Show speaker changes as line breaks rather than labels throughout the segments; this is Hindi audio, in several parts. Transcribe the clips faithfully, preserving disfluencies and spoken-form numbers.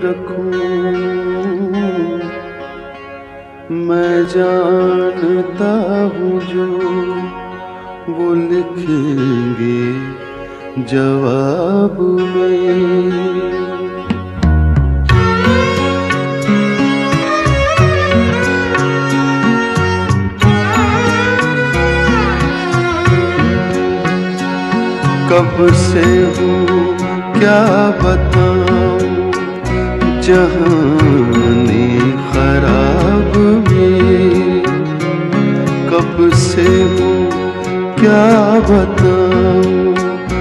रखूं। मैं जानता हूँ जो वो लिखेंगे जवाब में। कब से हूँ क्या बताऊं जहाने खराब में। कब से हूँ क्या बताऊं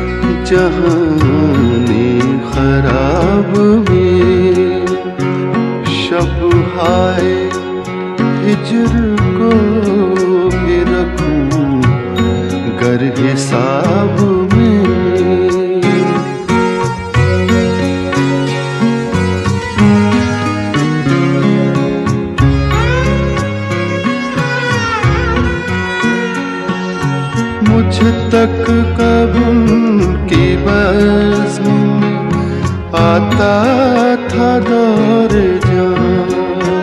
जहाने खराब में। शब हाय हिजर को भी रखूं गर हिसाब में। मुझ तक कब उनकी बज़्म में आता था दौर जान।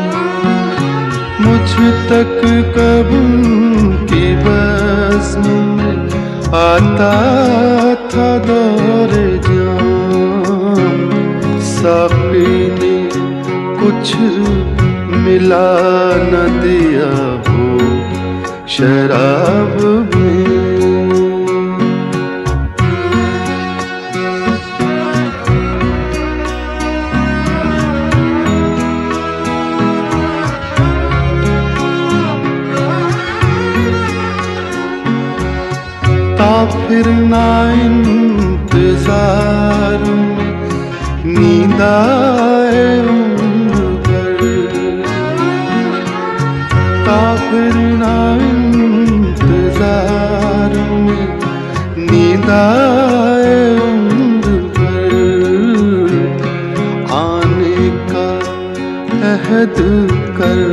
मुझ तक कब उनकी बज़्म में आता था दौर जान। साक़ी ने कुछ मिला न दिया हो शराब में। फिर ना इंतजार में नींद आए उम्र भर। फिर ना इंतजार में नींद आए उम्र भर। आने का अहद कर